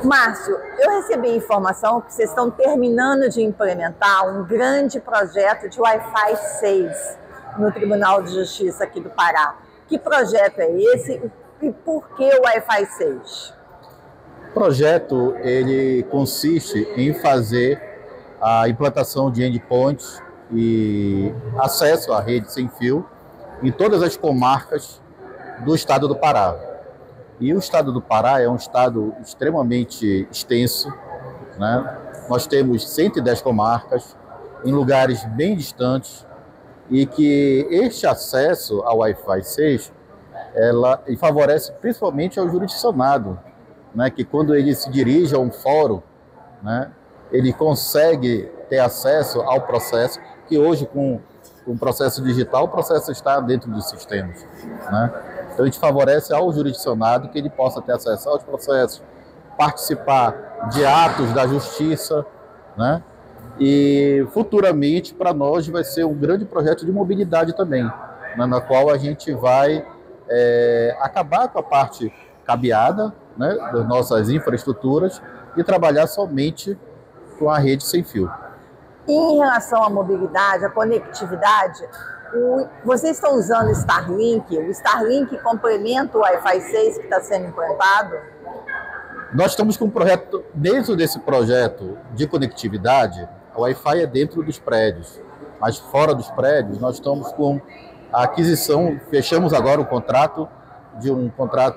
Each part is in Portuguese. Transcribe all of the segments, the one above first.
Márcio, eu recebi informação que vocês estão terminando de implementar um grande projeto de Wi-Fi 6 no Tribunal de Justiça aqui do Pará. Que projeto é esse e por que o Wi-Fi 6? O projeto ele consiste em fazer a implantação de endpoints e acesso à rede sem fio em todas as comarcas do estado do Pará. E o estado do Pará é um estado extremamente extenso, né? Nós temos 110 comarcas em lugares bem distantes e que este acesso ao Wi-Fi 6 favorece principalmente ao jurisdicionado, né? Que quando ele se dirige a um fórum, né? Ele consegue ter acesso ao processo, que hoje com o processo digital, o processo está dentro dos sistemas, né? Então a gente favorece ao jurisdicionado que ele possa ter acesso aos processos, participar de atos da justiça, né? E futuramente para nós vai ser um grande projeto de mobilidade também, né? Na qual a gente vai acabar com a parte cabeada, né, das nossas infraestruturas e trabalhar somente com a rede sem fio. E em relação à mobilidade, à conectividade, vocês estão usando o Starlink? O Starlink complementa o Wi-Fi 6 que está sendo implantado? Nós estamos com um projeto, dentro desse projeto de conectividade, o Wi-Fi é dentro dos prédios, mas fora dos prédios nós estamos com a aquisição, fechamos agora um contrato de um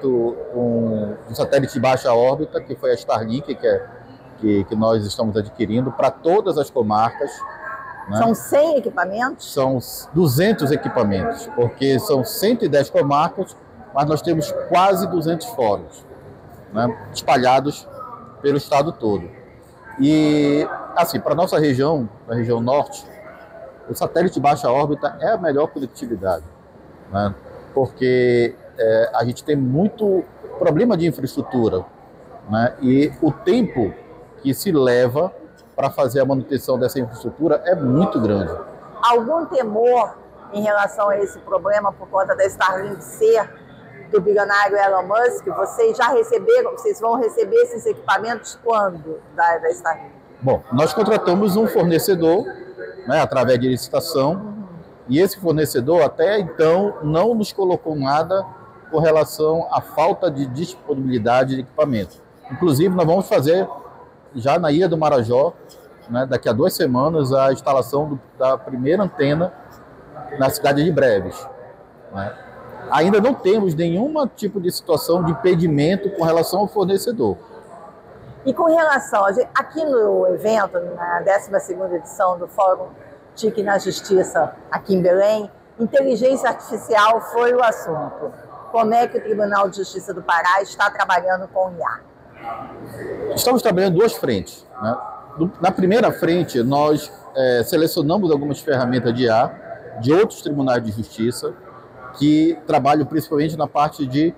satélite de baixa órbita, que foi a Starlink, que nós estamos adquirindo para todas as comarcas. Né? São 100 equipamentos? São 200 equipamentos, porque são 110 comarcas, mas nós temos quase 200 fóruns, né, espalhados pelo estado todo. E, assim, para a nossa região, a região norte, o satélite de baixa órbita é a melhor conectividade, né, porque a gente tem muito problema de infraestrutura, né, e o tempo que se leva para fazer a manutenção dessa infraestrutura é muito grande. Algum temor em relação a esse problema por conta da Starlink ser do bilionário Elon Musk? Vocês já receberam, vocês vão receber esses equipamentos quando da Starlink? Bom, nós contratamos um fornecedor, né, através de licitação, e esse fornecedor até então não nos colocou nada com relação à falta de disponibilidade de equipamento. Inclusive, nós vamos fazer já na Ilha do Marajó, né, daqui a 2 semanas, a instalação da primeira antena na cidade de Breves. Né? Ainda não temos nenhum tipo de situação de impedimento com relação ao fornecedor. E com relação, aqui no evento, na 12ª edição do Fórum TIC na Justiça, aqui em Belém, inteligência artificial foi o assunto. Como é que o Tribunal de Justiça do Pará está trabalhando com o IA? Estamos trabalhando em 2 frentes. Né? Na primeira frente, nós selecionamos algumas ferramentas de IA de outros tribunais de justiça que trabalham principalmente na parte de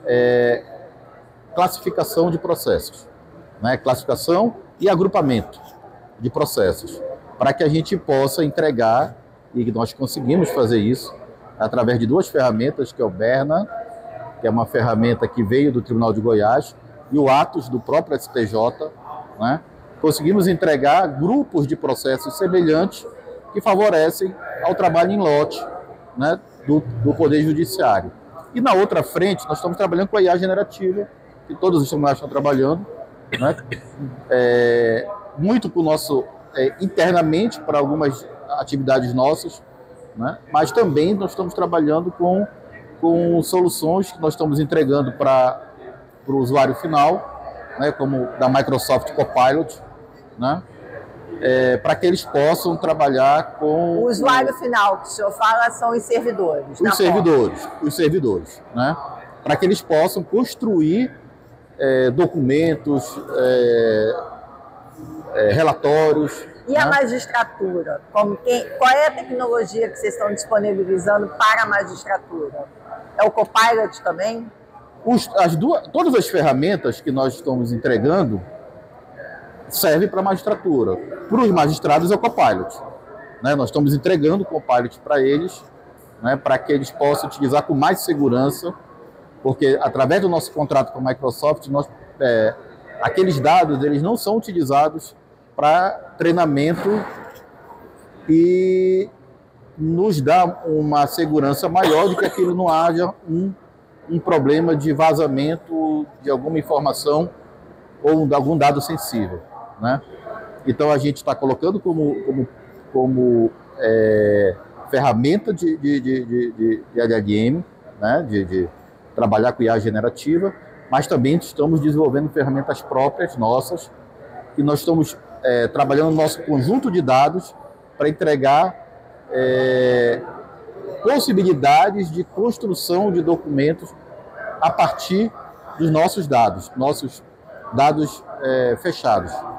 classificação de processos, né? Classificação e agrupamento de processos, para que a gente possa entregar, e nós conseguimos fazer isso através de 2 ferramentas, que é o Berna, que é uma ferramenta que veio do Tribunal de Goiás, e o Atos do próprio STJ, né? Conseguimos entregar grupos de processos semelhantes que favorecem ao trabalho em lote, né, do Poder Judiciário. E na outra frente, nós estamos trabalhando com a IA generativa, que todos os tribunais estão trabalhando, né? Muito para o nosso, internamente, para algumas atividades nossas, né? Mas também nós estamos trabalhando com soluções que nós estamos entregando para o usuário final, né, como da Microsoft Copilot, né, para que eles possam trabalhar com... O usuário final que o senhor fala são os servidores. Os servidores, né, para que eles possam construir documentos, relatórios. E a magistratura? Qual é a tecnologia que vocês estão disponibilizando para a magistratura? É o Copilot também? Todas as ferramentas que nós estamos entregando servem para a magistratura. Para os magistrados é o Copilot. Né? Nós estamos entregando o Copilot para eles, né, para que eles possam utilizar com mais segurança, porque através do nosso contrato com a Microsoft nós aqueles dados eles não são utilizados para treinamento e nos dá uma segurança maior de que aquilo não haja um problema de vazamento de alguma informação ou de algum dado sensível, né? Então a gente está colocando como ferramenta de LLM, né? de trabalhar com IA generativa, mas também estamos desenvolvendo ferramentas próprias nossas, que nós estamos trabalhando no nosso conjunto de dados para entregar possibilidades de construção de documentos a partir dos nossos dados fechados.